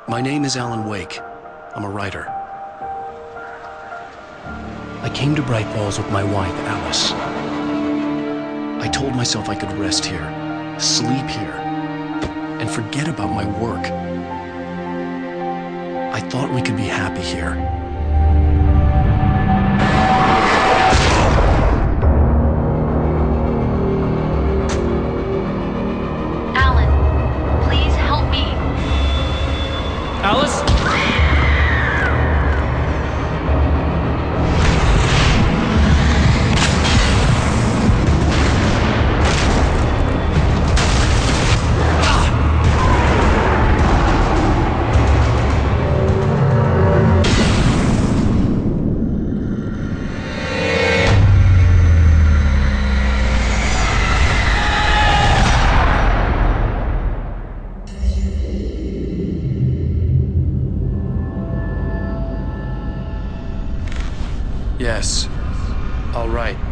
My name is Alan Wake. I'm a writer. I came to Bright Falls with my wife, Alice. I told myself I could rest here, sleep here, and forget about my work. I thought we could be happy here. Alan, please help me. Alice? Yes. All right.